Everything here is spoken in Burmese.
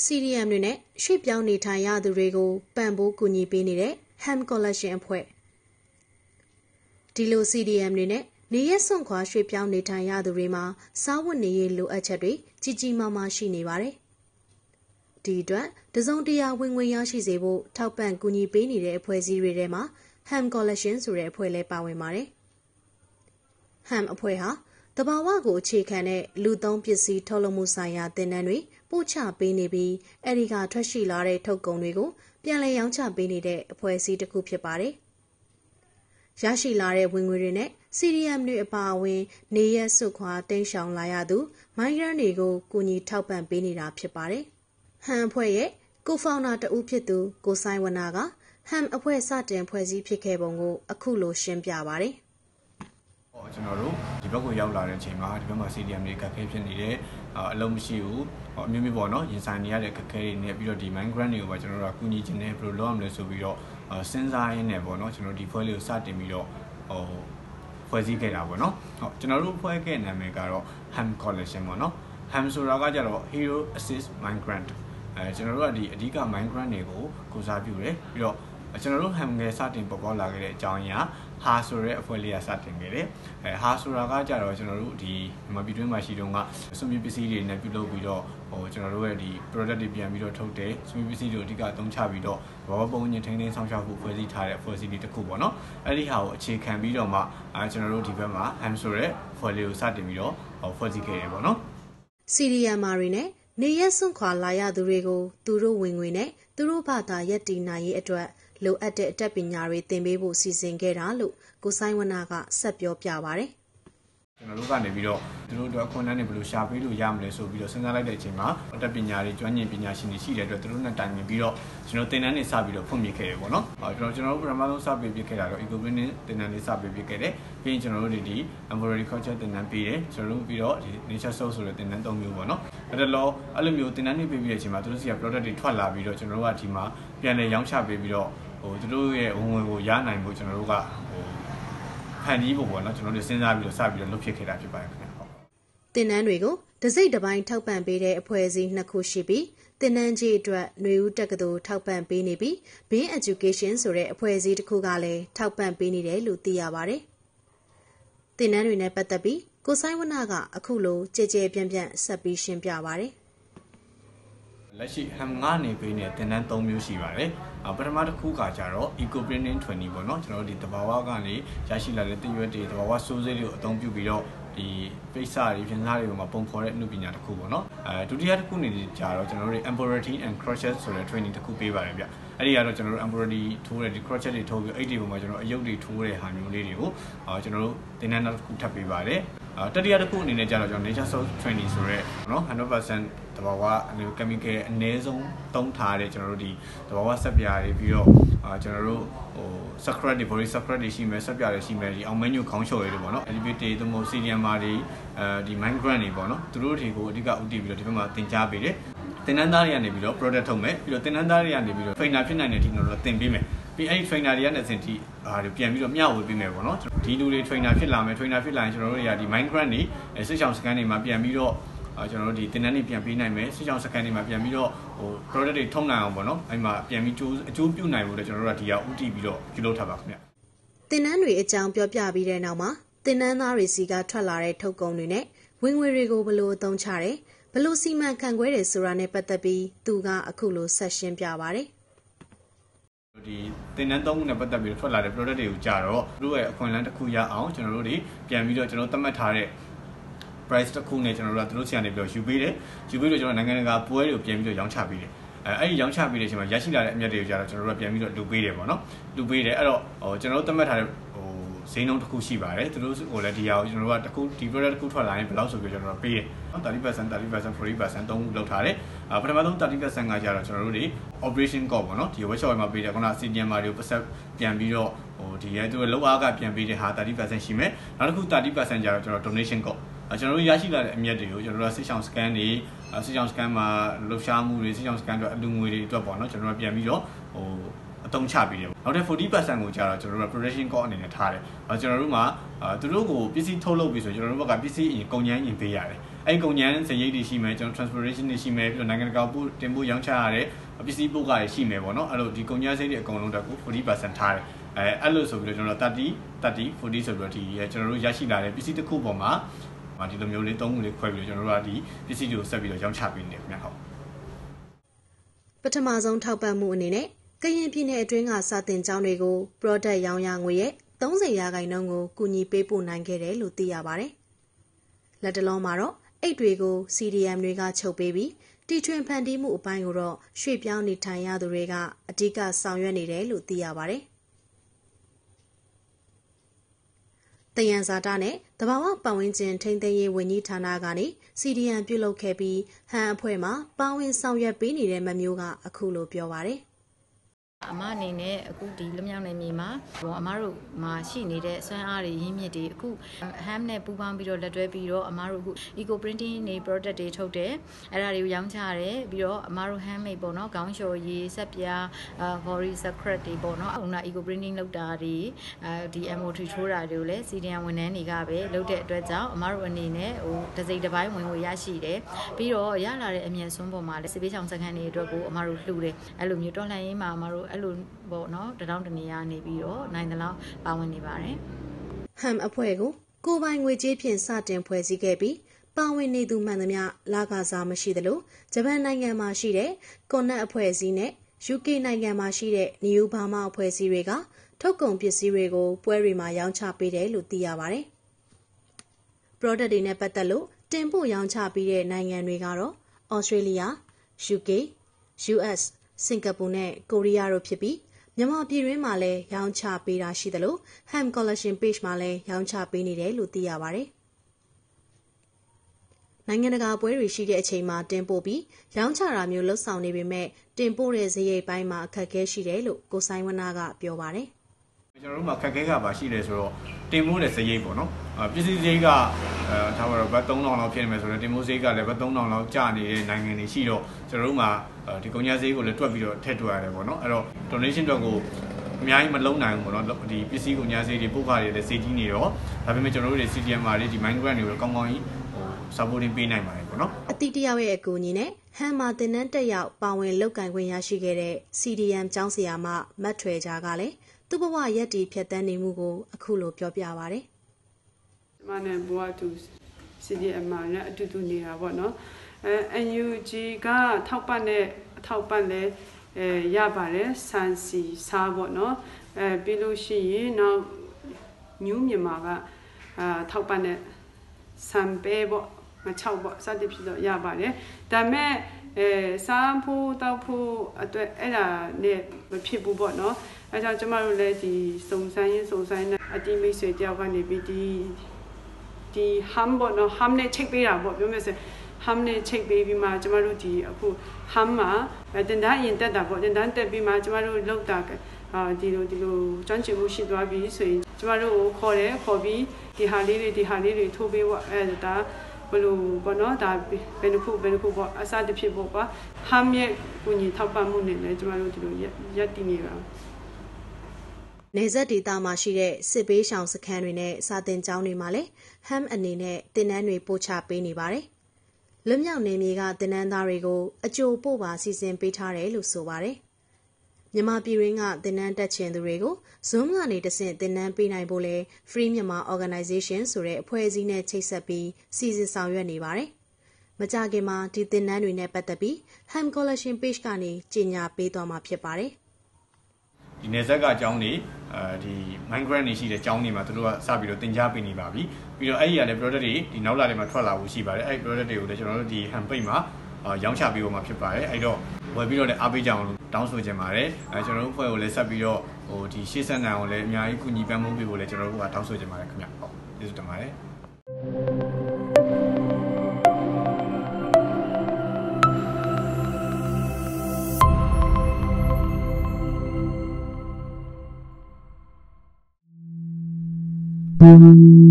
CDM တွေနဲ့ရွှေ့ပြောင်းနေထိုင်ရသူတွေကိုပံ့ပိုးကူညီပေးနေတဲ့ Ham Collection အဖွဲ့ဒီလို CDM တွေနဲ့နေရက်စွန့်ခွာရွှေ့ပြောင်းနေထိုင်ရသူတွေမှာစားဝတ်နေရေးလိုအပ်ချက်တွေကြီးကြီးမားမားရှိနေပါတယ်။ဒီအတွက်တစုံတရာဝင်ငွေရရှိစေဖို့ထောက်ပံ့ကူညီပေးနေတဲ့အဖွဲ့အစည်းတွေထဲမှာ Ham Collection ဆိုတဲ့အဖွဲ့လည်းပါဝင်ပါတယ်။ Ham အဖွဲ့ဟာတဘာဝကိုအခြေခံတဲ့လူသုံးပစ္စည်းထုတ်လုပ်မှုဆိုင်ရာသင်တန်းတွေပို့ချပေးနေပြီးအဲဒီကထွက်ရှိလာတဲ့ထုတ်ကုန်တွေကိုပြန်လည်ရောင်းချပေးနေတဲ့အဖွဲ့အစည်းတစ်ခုဖြစ်ပါတယ်။ရရှိလာတဲ့ဝင်ငွေတွေနဲ့ CDM တွေအပါအဝင်နေရက်စွတ်ခွာတိမ်းရှောင်လာရသူမိုင်းဂရန်တွေကိုကူညီထောက်ပံ့ပေးနေတာဖြစ်ပါတယ်။ Ham အဖွဲ့ရဲ့ကိုဖောင်နာတဦးဖြစ်သူကိုဆိုင်ဝနာက Ham အဖွဲ့စတင်ဖွဲ့စည်းဖြစ်ခဲ့ပုံကိုအခုလိုရှင်းပြပါတယ်။ကျွန်တော်တို့ဒီဘက်ကိုရောက်လာတဲ့အချိန်မှာဒီဘက်မှာ CDM တွေကခက်ခဲဖြစ်နေတယ်အလုံးမရှိဘူးအမျိုးမျိုးပေါ့နော်ရင်ဆိုင်နေရတဲ့ခက်ခဲတွေနဲ့ပြီးတော့ဒီ migrant တွေကိုပါကျွန်တော်တို့ကကူညီခြင်းနဲ့ဘယ်လိုလုပ်ရမလဲဆိုပြီးတော့စဉ်းစားရင်းနဲ့ပေါ့နော်ကျွန်တော်ဒီဖွဲ့လေးကိုစတင်ပြီးတော့ဖွဲ့စည်းခဲ့တာပေါ့နော်ဟုတ်ကျွန်တော်တို့ဖွဲ့ခဲ့နာမည်ကတော့ Ham Collection ပေါ့နော် Ham ဆိုတာကကြတော့ Hero Assist Migrant ကျွန်တော်တို့ကဒီအဓိက migrant တွေကိုကိုစားပြုတယ်ပြီးတော့ကျွန်တော်တို့ Ham ငယ်စတင်ပေါ်ပေါက်လာခဲ့တဲ့အကြောင်းအရာဟာဆိုတဲ့အဖွဲ့လေးကစတင်ခဲ့တယ်ဟာဆိုတာကကြတော့ကျွန်တော်တို့ဒီမြန်မာပြည်တွင်းမှာရှိတုန်းကစွန့်ပစ်ပစ္စည်းတွေနဲ့ပြုလုပ်ပြီးတော့ကျွန်တော်တို့ရဲ့ဒီ product တွေပြန်ပြီးတော့ထုတ်တယ်စွန့်ပစ်ပစ္စည်းတွေအဓိကအသုံးချပြီးတော့ဘောပုံညင်ထိန်းသိမ်းဆောင်ရှောက်ဖို့ဖွဲ့စည်းထားတဲ့အဖွဲ့အစည်းလေးတစ်ခုပေါ့နော်အဲ့ဒီဟာကိုအခြေခံပြီးတော့မှကျွန်တော်တို့ဒီဘက်မှာ Ham ဆိုတဲ့အဖွဲ့လေးကိုစတင်ပြီးတော့ဖွဲ့စည်းခဲ့တယ်ပေါ့နော် CDM တွေနဲ့နေရက်စွန့်ခွာလာရသူတွေကိုသူတို့ဝင်ငွေနဲ့သူတို့ဘာသာရက်တည်နိုင်ရေးအတွက်လိုအပ်တဲ့အတတ်ပညာတွေသင်ပေးဖို့စီစဉ်ခဲ့တာလို့ကိုဆိုင်ဝနာကဆက်ပြောပြပါဗျ။ကျွန်တော်တို့ကနေပြီးတော့သူတို့အတွက်အခွင့်အလမ်းတွေဘယ်လိုရှာပေးလို့ရမလဲဆိုပြီးတော့စဉ်းစားလိုက်တဲ့အချိန်မှာအတတ်ပညာတွေကျွမ်းကျင်ပညာရှင်တွေရှိတဲ့အတွက်သူတို့နဲ့တိုင်ပင်ပြီးတော့ကျွန်တော်သင်တန်းတွေစပြီးတော့ဖွင့်ပြခဲ့တယ်ပေါ့နော်။ကျွန်တော်တို့ပထမဆုံးစပေးပြခဲ့တာတော့ eco greening သင်တန်းလေးစပေးပြခဲ့တယ်။ပြီးရင်ကျွန်တော်တို့ဒီ embroidery culture သင်တန်းပေးတယ်။ကျွန်တော်တို့ပြီးတော့ဒီ nature soul ဆိုတဲ့သင်တန်း၃မျိုးပေါ့နော်။အဲ့တော့အဲ့လိုမျိုးသင်တန်းတွေပေးပြီးတဲ့အချိန်မှာသူတို့စီက product တွေထွက်လာပြီးတော့ကျွန်တော်တို့ကဒီမှာပြန်လည်ရောင်းချပေးပြီးတော့သူတို့ရဲ့ဝင်ငွေကိုရနိုင်ဖို့ကျွန်တော်တို့ကဖန်တီးဖို့ပေါ့နော်ကျွန်တော်တို့စဉ်းစားပြီးတော့စပြီးတော့လုပ်ဖြစ်ခဲ့တာဖြစ်ပါတယ်ခင်ဗျာဟုတ်သင်တန်းတွေကိုတစ်စိတ်တစ်ပိုင်းထောက်ပံ့ပေးတဲ့အဖွဲ့အစည်း2ခုရှိပြီးသင်တန်းကြီးအတွက်ຫນွေဦးတက္ကသိုလ်ထောက်ပံ့ပေးနေပြီး Bean Education ဆိုတဲ့အဖွဲ့အစည်းတစ်ခုကလည်းထောက်ပံ့ပေးနေတယ်လို့သိရပါတယ်သင်တန်းတွေနဲ့ပတ်သက်ပြီးကိုဆိုင်ဝနာကအခုလိုကြဲကြဲပြန့်ပြန့်ဆက်ပြီးရှင်းပြပါတယ်လက်ရှိ Ham ကနေပေးနေတဲ့သင်တန်း3မျိုးရှိပါတယ်ပထမတစ်ခုကကြတော့ eco greening 20ပေါ့နော်ကျွန်တော်တို့ဒီတဘာဝကနေရရှိလာတဲ့တရွက်တွေတဘာဝစိုးစိတ်တွေကိုအသုံးပြုပြီးတော့ဒီပိတ်စတွေပြင်စားတွေကိုမှပုံဖော်တဲ့အမှုပညာတစ်ခုပေါ့နော်ဒုတိယတစ်ခုနေကြတော့ကျွန်တော်တို့ embroidery and crochet ဆိုတဲ့ training တစ်ခုပေးပါတယ်ဗျအဲ့ဒီကတော့ကျွန်တော်တို့ embroidery ထိုးတဲ့ဒီ crochet တွေထိုးပြီးအဲ့ဒီပုံမှာကျွန်တော်အရုပ်တွေထိုးတဲ့ဟာမျိုးလေးတွေကိုကျွန်တော်တို့သင်တန်းတစ်ခုထပ်ပေးပါတယ်တတိယတစ်ခုအနေနဲ့ကြတော့ကျွန်တော် nature soul training ဆိုရဲနော် 100% တဘာဝ chemical အနည်းဆုံးသုံးထားတဲ့ကျွန်တော်တို့ဒီတဘာဝဆက်ပြားတွေပြီးတော့ကျွန်တော်တို့secret တွေ body secret တွေရှိမယ်ဆက်ပြားတွေရှိမယ်ဒီအောင် menu ခေါင်းလျှော်တွေပေါ့နော် elevate တွေသို့မဟုတ် CDM တွေဒီ migrant တွေပေါ့နော်သူတို့တွေကိုအဓိကဦးတည်ပြီးတော့ဒီဘက်မှာသင်ကြားပေးတယ်သင်တန်းသားတွေကနေပြီးတော့ product ထုတ်မယ်ပြီးတော့သင်တန်းသားတွေကနေပြီးတော့ trainer ဖြစ်နိုင်တဲ့ဒီကျွန်တော်တို့သင်ပေးမယ်ပြီးအဲ့ဒီ trainer တွေကနေစင်တီပြန်ပြီးတော့မျှဝေပေးမယ်ပေါ့နော်ဒီလူတွေ trainer ဖြစ်လာမယ် trainer ဖြစ်လာရင်ကျွန်တော်တို့တွေကဒီ migrant တွေစစ်ဆောင်စကန်တွေမှာပြန်ပြီးတော့ကျွန်တော်တို့ဒီသင်တန်းတွေပြန်ပေးနိုင်မယ်စစ်ဆောင်စကန်တွေမှာပြန်ပြီးတော့product တွေထုံနိုင်အောင်ပေါ့နော်အဲ့မှာပြန်ပြီးအကျိုးပြုနိုင်ဖို့လည်းကျွန်တော်တို့ကဒီဟာဦးတည်ပြီးတော့ပြုလုပ်ထားပါခင်ဗျသင်တန်းတွေအကြောင်းပြောပြပြီးတဲ့နောက်မှာသင်တန်းသားတွေစီကထွက်လာတဲ့ထုတ်ကုန်တွေနဲ့ဝင်ငွေတွေကိုဘယ်လိုအသုံးချတယ်ဘယ်လိုစီမံခန့်ခွဲတယ်ဆိုတာနဲ့ပတ်သက်ပြီးသူကအခုလိုဆက်ရှင်းပြပါတယ်ဒီသင်တန်း3ခုနဲ့ပတ်သက်ပြီးထွက်လာတဲ့ product တွေကိုကြတော့သူတို့ရဲ့အခွင့်အလမ်းတစ်ခုရအောင်ကျွန်တော်တို့တွေပြန်ပြီးတော့ကျွန်တော်သတ်မှတ်ထားတဲ့ price တစ်ခုနဲ့ကျွန်တော်တို့ကသူတို့ဆီကနေပြီးတော့ယူပေးတယ်ယူပြီးတော့ကျွန်တော်နိုင်ငံတကာပွဲတွေကိုပြန်ပြီးတော့ရောင်းချပေးတယ်အဲ့ဒီရောင်းချပေးတဲ့အချိန်မှာရရှိလာတဲ့အမြတ်တွေကိုကြတော့ကျွန်တော်တို့ကပြန်ပြီးတော့လူပေးတယ်ပေါ့နော်လူပေးတယ်အဲ့တော့ကျွန်တော်တို့သတ်မှတ်ထားတဲ့ဈေးနှုန်းတစ်ခုရှိပါတယ်သူတို့ကိုလည်းဒီဟာကိုကျွန်တော်တို့ကတစ်ခုဒီ product တစ်ခုထွက်လာရင်ဘယ်လောက်ဆိုပြီးကျွန်တော်တို့ပေးတယ်နော် 30% 40% သုံးခုလောက်ထားတယ်ပထမဆုံး 30% ကကြတော့ကျွန်တော်တို့တွေ operation cost ပေါ့နော်ဒီ workshop မှာပေးတယ်ခုန CDM တွေကိုပတ်သက်ပြန်ပြီးတော့ဒီရဲ့သူတို့လောက်အားကပြန်ပေးတဲ့ဟာ 30% ရှိမယ်နောက်တစ်ခု 30% ကြတော့ကျွန်တော် donation cost ကျွန်တော်တို့ရရှိလာတဲ့အမြတ်တွေကိုကျွန်တော်တို့စစ်ဆောင် scan တွေစစ်ဆောင် scan မှာလှုပ်ရှားမှုတွေစစ်ဆောင် scan တွေအလူငွေတွေအတွက်ပေါ့နော်ကျွန်တော်တို့ပြန်ပြီးတော့အသုံးချပေးတယ်နောက်တဲ့ 40% ကိုကြာတော့ကျွန်တော်တို့ production cost အနေနဲ့ထားတယ်ကျွန်တော်တို့မှာသူတို့ကိုပစ္စည်းထုတ်လုပ်ပြီးဆိုကျွန်တော်တို့ဘက်ကပစ္စည်းကုန်ကျန်းရင်ပေးရတယ်အဲ့ကုန်ညမ်းစရိတ်တွေရှိမယ်ကျွန်တော် transportation တွေရှိမယ်ပြီးတော့နိုင်ငံတကာပို့တင်ပို့ရောင်းချရတဲ့ပစ္စည်းပို့ကားတွေရှိမယ်ပေါ့နော်အဲ့လိုဒီကုန်ညမ်းစရိတ်တွေအကုန်လုံးတက်ကို 40% ထားတယ်အဲ့လိုဆိုပြီးတော့ကျွန်တော်30 40ဆိုပြီးတော့ဒီကျွန်တော်တို့ရရှိလာတဲ့ပစ္စည်းတစ်ခုပေါ်မှာဒီလိုမျိုးလေး3ခုလေးခွဲပြီးတော့ကျွန်တော်တို့ကဒီပစ္စည်းတွေကိုဆက်ပြီးတော့ရောင်းချပေးနေတယ်ခင်ဗျဟုတ်ပထမဆုံးထောက်ပံ့မှုအနေနဲ့ကရင်ပြည်နယ်အတွင်းကစာသင်ကျောင်းတွေကို product ရောင်းရငွေရဲ့30%ကိုကူညီပေးပို့နိုင်ခဲ့တယ်လို့သိရပါတယ်။လက်တလုံးမှာတော့အိတ်တွေကို CDM တွေကချုပ်ပေးပြီးတီထွင်ဖန်တီးမှုအပိုင်းကိုတော့ရွှေ့ပြောင်းနေထိုင်ရသူတွေကအဓိကဆောင်ရွက်နေတယ်လို့သိရပါတယ်။တယံဇာတာနဲ့တဘာဝပတ်ဝန်းကျင်ထိန်းသိမ်းရေးဝန်ကြီးဌာနကနေ CDM ပြုလုပ်ခဲ့ပြီးဟန်အဖွဲ့မှာပါဝင်ဆောင်ရွက်ပေးနေတဲ့မမျိုးကအခုလိုပြောပါတယ်။အမအနေနဲ့အခုဒီလွမြောက်နယ်မြေမှာအမတို့မှာရှိနေတဲ့စွမ်းအားတွေရင်းမြစ်တွေအခုဟမ်နဲ့ပူးပေါင်းပြီးတော့လက်တွဲပြီးတော့အမတို့အခု eco printing နေ product တွေထုတ်တယ်အဲ့ဒါတွေကိုရောင်းချရတယ်ပြီးတော့အမတို့ handmade ပေါ့နော်ခေါင်းလျှော်ရည်ဆက်ပြားbody secret တွေပေါ့နော်အခုန eco printing လုပ်တာတွေဒီ MOT ထိုးတာတွေကိုလည်း CDM ဝန်ထမ်းတွေကပဲလုပ်တဲ့အတွက်ကြောင့်အမတို့အနေနဲ့ဟိုတစ်စိတ်တစ်ပိုင်းဝင်ရရှိတယ်ပြီးတော့ရလာတဲ့အမြတ်စွန်းပေါ်မှာလည်းစစ်ပေးချောင်စခန်းတွေအတွက်ကိုအမတို့လှူတယ်အဲ့လိုမျိုးတော်လှန်ရေးမှာအမတို့အဲ့လိုပေါ့နော်တထောင်တနေရနေပြီးတော့နိုင်တဲ့လောက်ပါဝင်နေပါတယ်ဟမ်အဖွဲ့ကိုကိုပိုင်ငွေကြေးဖြင့်စတင်ဖွဲ့စည်းခဲ့ပြီးပါဝင်နေသူမှန်သမျှလကစားမရှိသလိုဂျပန်နိုင်ငံမှာရှိတဲ့ကွန်နက်အဖွဲ့အစည်းနဲ့ UK နိုင်ငံမှာရှိတဲ့နယူးဘာမာအဖွဲ့အစည်းတွေကထုတ်ကုန်ပစ္စည်းတွေကိုပွဲတွေမှာရောင်းချပေးတယ်လို့သိရပါတယ်။ product တွေနဲ့ပတ်သက်လို့တင်ပို့ရောင်းချပေးတဲ့နိုင်ငံတွေကတော့ Australia, UK, US, စင်ကာပူနဲ့ကိုရီးယားတို့ဖြစ်ပြီးမြန်မာပြည်တွင်းမှာလည်းရောင်းချပေးတာရှိသလို Ham Collection Page မှာလည်းရောင်းချပေးနေတယ်လို့သိရပါတယ်။နိုင်ငံတကာပွဲတွေရှိတဲ့အချိန်မှာတင်ပို့ပြီးရောင်းချတာမျိုးလှုပ်ဆောင်နေပေမဲ့တင်ပို့တဲ့စရိတ်ပိုင်းမှာအခက်အခဲရှိတယ်လို့ကိုဆိုင်ဝနာကပြောပါတယ်။ကျွန်တော်တို့မှာခက်ခဲကပါရှိတယ်ဆိုတော့တင်ပို့တဲ့စရိတ်ပေါ့နော်။ပစ္စည်းစရိတ်ကထားပါတော့ဘတ်3000လောက်ဖြစ်နေမယ်ဆိုတော့တင်ပို့စရိတ်ကလည်းဘတ်3000လောက်ကျနေတဲ့နိုင်ငံတွေရှိတော့ကျွန်တော်တို့မှာဒီကုန်ကျစရိတ်ကိုလည်းတွက်ပြီးတော့ထည့်တွက်ရတယ်ပေါ့နော်အဲ့တော့ donation တော့ကိုအများကြီးမလုံးနိုင်ဘူးပေါ့နော်ဒီပစ္စည်းကုန်ကျစရိတ်တွေပို့ခါတွေလည်းစေတီးနေတော့ဒါပေမဲ့ကျွန်တော်တို့တွေ CDM မှာတွေဒီ migrant တွေကိုကောင်းကောင်းကြီးsupporting ပေးနိုင်ပါတယ်ပေါ့နော်အတိတယောက်ရဲ့အကူအညီနဲ့ဟမ်မာတင်နန်းတက်ရောက်ပါဝင်လောက်ကင်ခွင့်ရရှိခဲ့တဲ့ CDM ကျောင်းဆရာမမတ်ထွေကြားကလည်းသူ့ဘဝရက်တီဖြတ်တန်းနေမှုကိုအခုလိုပြောပြပါဗျ။မနဲ့ဘဝသူ CDM မှာလည်းအတူတူနေတာပေါ့နော်NUG ကထောက်ပံ့တဲ့အထောက်ပံ့လဲရပါတယ်စန်စီစားပေါ့နော်ပြီးလို့ရှိရင်နောက်ညူးမြန်မာကထောက်ပံ့တဲ့စံပဲပေါ့မချောက်ပေါ့စသဖြင့်တော့ရပါတယ်ဒါပေမဲ့စားဖို့တောက်ဖို့အတွက်အဲ့ဒါနဲ့မဖြစ်ဘူးပေါ့နော်အဲကြောင့်ကျမတို့လည်းဒီစုံစမ်းတဲ့အတိမိတ်ဆွေတယောက်ကနေပြီးဒီဟမ်ပေါ့နော်ဟမ်နဲ့ check ပေးတာပေါ့ပြောမယ်ဆိုဟမ်နဲ့ check ပေးပြီးမှကျမတို့ဒီအခုဟမ်မှာတင်တန်းရင်တက်တာပေါ့တင်တန်းတက်ပြီးမှကျမတို့လောက်တာဒီလိုကျွမ်းကျင်မှုရှိသွားပြီဆိုရင်ကျမတို့ကိုခေါ်ပြီးဒီဟာလေးတွေထိုးပေးပေါ့ဒါဘလို့ပေါ့နော်ဒါဘယ်နှခုပေါ့အစတစ်ဖြစ်ပေါ့ကွာဟမ်ရဲ့ကိုညီထောက်ပံ့မှုနဲ့လည်းကျမတို့ဒီလိုရက်တည်နေပါနေဆက်ဒေသမှာရှိတဲ့စစ်ဘေးရှောင်စခန်းတွေနဲ့စာသင်ကျောင်းတွေမှာလည်းဟမ်အနေနဲ့တင်နန်းတွေပို့ချပေးနေပါတယ်။လွမြောက်နေမြေကတင်နန်းသားတွေကိုအကျိုးပို့ပါစီစဉ်ပေးထားတယ်လို့ဆိုပါတယ်။မြန်မာပြည်ရင်းကတင်နန်းတက်ချင်သူတွေကို Zoom ကနေတဆင့်တင်နန်းပေးနိုင်ဖို့လဲ Free Myanmar Organization ဆိုတဲ့အဖွဲ့အစည်းနဲ့ချိတ်ဆက်ပြီးစီစဉ်ဆောင်ရွက်နေပါတယ်။မကြခင်မှာဒီတင်နန်းတွေနဲ့ပတ်သက်ပြီး Ham Collection Page ကနေကြေညာပေးသွားမှာဖြစ်ပါတယ်။ဒီနေဆက်ကအကြောင်းတွေဒီ migrant တွေရှိတဲ့ကျောင်းတွေမှာသူတို့ကစပြီးတော့တင် जा ပေးနေပါပြီပြီးတော့အဲ့ဒီကလည်း product တွေဒီနောက်လာတွေမှာထွက်လာဖို့ရှိပါတယ်အဲ့ဒီ product တွေကိုလည်းကျွန်တော်တို့ဒီ ham page မှာရောင်းချပေးဖို့မှာဖြစ်ပါတယ်အဲ့တော့ဝယ်ပြီးတော့လည်းအားပေးကြအောင်လို့တောင်းဆိုချင်ပါတယ်ကျွန်တော်တို့ဖွဲ့ကိုလည်းဆက်ပြီးတော့ဒီရှေ့ဆက်နိုင်အောင်လည်းအများကြီးကူညီပံ့ပိုးပေးဖို့လည်းကျွန်တော်တို့ကတောင်းဆိုချင်ပါတယ်ခင်ဗျဟုတ်ကျေးဇူးတင်ပါတယ် Mm-hmm.